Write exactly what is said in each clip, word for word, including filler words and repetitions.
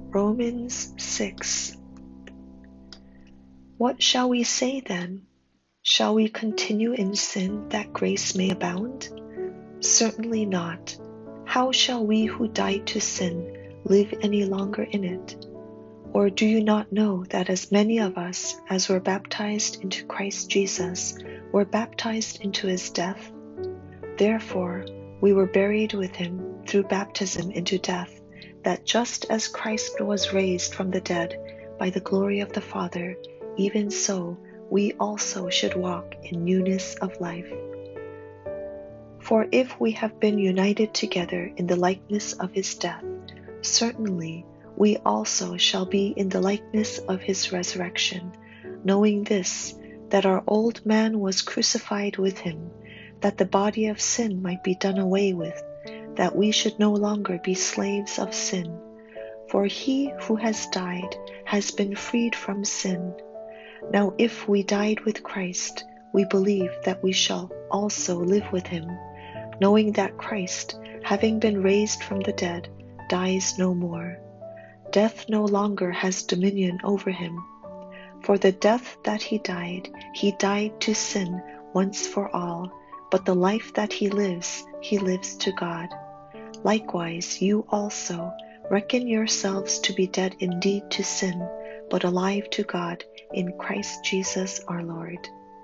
Romans six. What shall we say then? Shall we continue in sin that grace may abound? Certainly not. How shall we who died to sin live any longer in it? Or do you not know that as many of us as were baptized into Christ Jesus were baptized into his death? Therefore, we were buried with him through baptism into death, that just as Christ was raised from the dead by the glory of the Father, even so we also should walk in newness of life. For if we have been united together in the likeness of his death, certainly we also shall be in the likeness of his resurrection, knowing this, that our old man was crucified with him, that the body of sin might be done away with, that we should no longer be slaves of sin. For he who has died has been freed from sin. Now if we died with Christ, we believe that we shall also live with him, knowing that Christ, having been raised from the dead, dies no more. Death no longer has dominion over him. For the death that he died, he died to sin once for all, but the life that he lives, he lives to God. Likewise, you also reckon yourselves to be dead indeed to sin, but alive to God in Christ Jesus our Lord.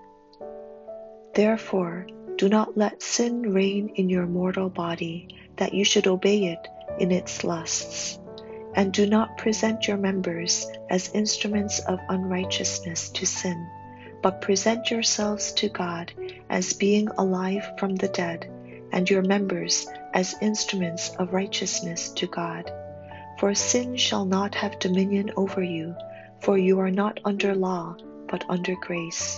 Therefore, do not let sin reign in your mortal body, that you should obey it in its lusts. And do not present your members as instruments of unrighteousness to sin, but present yourselves to God as being alive from the dead, and your members as instruments of righteousness to God. For sin shall not have dominion over you, for you are not under law, but under grace.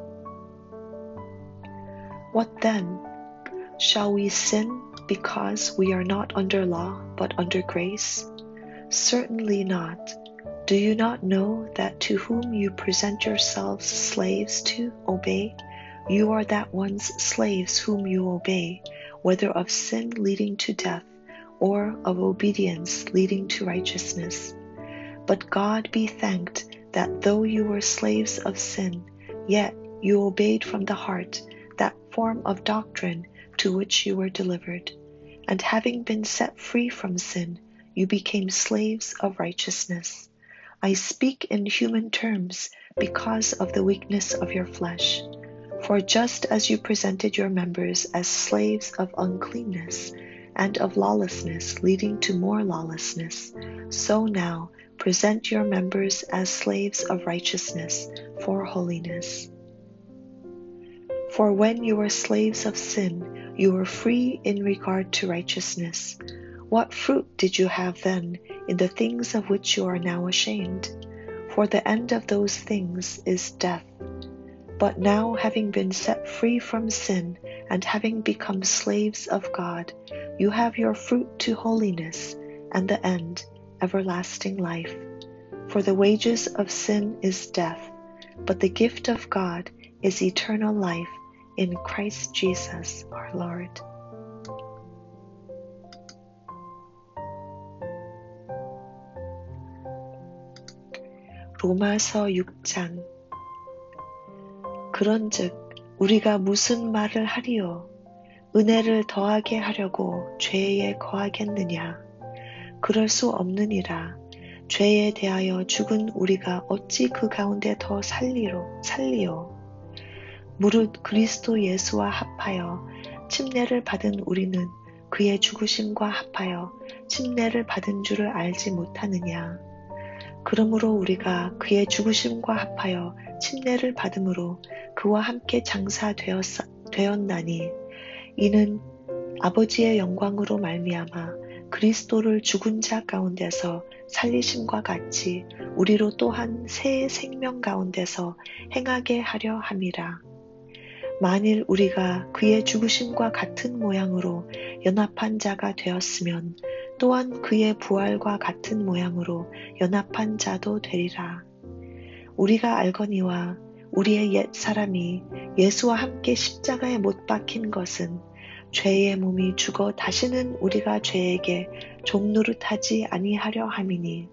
What then? Shall we sin because we are not under law, but under grace? Certainly not. Do you not know that to whom you present yourselves slaves to obey, you are that one's slaves whom you obey, whether of sin leading to death, or of obedience leading to righteousness? But God be thanked that though you were slaves of sin, yet you obeyed from the heart that form of doctrine to which you were delivered, and having been set free from sin, you became slaves of righteousness. I speak in human terms because of the weakness of your flesh. For just as you presented your members as slaves of uncleanness and of lawlessness leading to more lawlessness, so now present your members as slaves of righteousness for holiness. For when you were slaves of sin, you were free in regard to righteousness. What fruit did you have then in the things of which you are now ashamed? For the end of those things is death. But now, having been set free from sin and having become slaves of God, you have your fruit to holiness, and the end, everlasting life. For the wages of sin is death, but the gift of God is eternal life in Christ Jesus our Lord. 로마서 육 장. 그런즉 우리가 무슨 말을 하리요? 은혜를 더하게 하려고 죄에 거하겠느냐? 그럴 수 없느니라. 죄에 대하여 죽은 우리가 어찌 그 가운데 더 살리로, 살리요? 무릇 그리스도 예수와 합하여 침례를 받은 우리는 그의 죽으심과 합하여 침례를 받은 줄을 알지 못하느냐? 그러므로 우리가 그의 죽으심과 합하여 침례를 받음으로 그와 함께 장사되었나니 이는 아버지의 영광으로 말미암아 그리스도를 죽은 자 가운데서 살리심과 같이 우리로 또한 새 생명 가운데서 행하게 하려 함이라. 만일 우리가 그의 죽으심과 같은 모양으로 연합한 자가 되었으면 또한 그의 부활과 같은 모양으로 연합한 자도 되리라. 우리가 알거니와 우리의 옛 사람이 예수와 함께 십자가에 못 박힌 것은 죄의 몸이 죽어 다시는 우리가 죄에게 종노릇하지 아니하려 함이니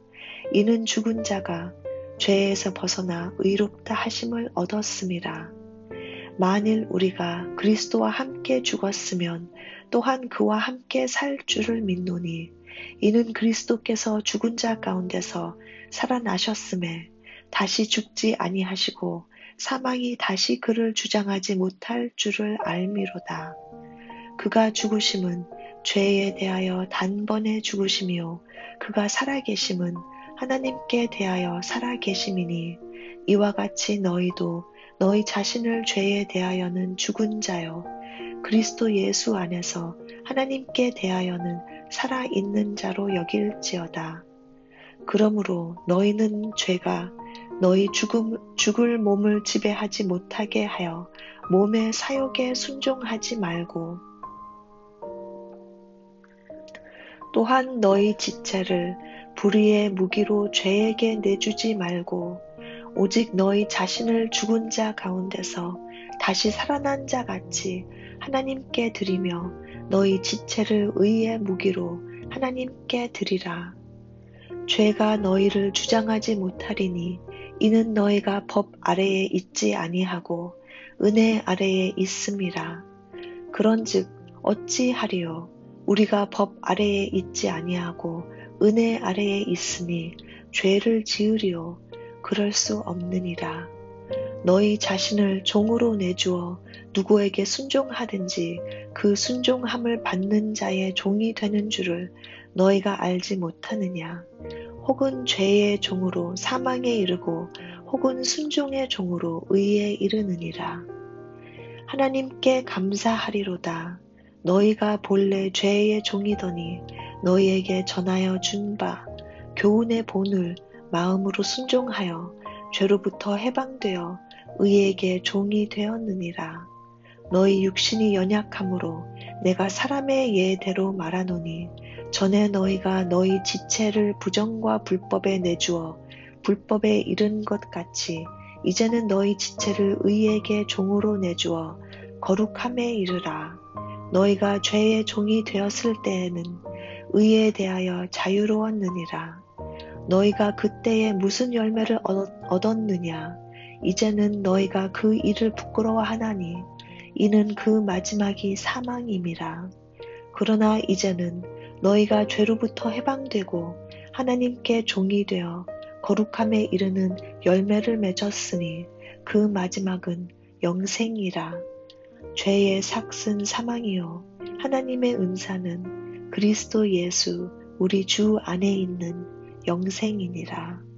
이는 죽은 자가 죄에서 벗어나 의롭다 하심을 얻었음이라. 만일 우리가 그리스도와 함께 죽었으면 또한 그와 함께 살 줄을 믿노니 이는 그리스도께서 죽은 자 가운데서 살아나셨음에 다시 죽지 아니하시고 사망이 다시 그를 주장하지 못할 줄을 알미로다. 그가 죽으심은 죄에 대하여 단번에 죽으심이요 그가 살아계심은 하나님께 대하여 살아계심이니 이와 같이 너희도 너희 자신을 죄에 대하여는 죽은 자요 그리스도 예수 안에서 하나님께 대하여는 살아있는 자로 여길지어다. 그러므로 너희는 죄가 너희 죽음, 죽을 몸을 지배하지 못하게 하여 몸의 사욕에 순종하지 말고 또한 너희 지체를 불의의 무기로 죄에게 내주지 말고 오직 너희 자신을 죽은 자 가운데서 다시 살아난 자 같이 하나님께 드리며 너희 지체를 의의 무기로 하나님께 드리라. 죄가 너희를 주장하지 못하리니 이는 너희가 법 아래에 있지 아니하고 은혜 아래에 있음이라. 그런즉 어찌하리요? 우리가 법 아래에 있지 아니하고 은혜 아래에 있으니 죄를 지으리요? 그럴 수 없느니라. 너희 자신을 종으로 내주어 누구에게 순종하든지 그 순종함을 받는 자의 종이 되는 줄을 너희가 알지 못하느냐? 혹은 죄의 종으로 사망에 이르고 혹은 순종의 종으로 의에 이르느니라. 하나님께 감사하리로다. 너희가 본래 죄의 종이더니 너희에게 전하여 준 바 교훈의 본을 마음으로 순종하여 죄로부터 해방되어 의에게 종이 되었느니라. 너희 육신이 연약함으로 내가 사람의 예대로 말하노니 전에 너희가 너희 지체를 부정과 불법에 내주어 불법에 이른 것 같이 이제는 너희 지체를 의에게 종으로 내주어 거룩함에 이르라. 너희가 죄의 종이 되었을 때에는 의에 대하여 자유로웠느니라. 너희가 그때에 무슨 열매를 얻었느냐? 이제는 너희가 그 일을 부끄러워하나니 이는 그 마지막이 사망임이라. 그러나 이제는 너희가 죄로부터 해방되고 하나님께 종이 되어 거룩함에 이르는 열매를 맺었으니 그 마지막은 영생이라. 죄의 삭은 사망이요 하나님의 은사는 그리스도 예수 우리 주 안에 있는 영생이니라.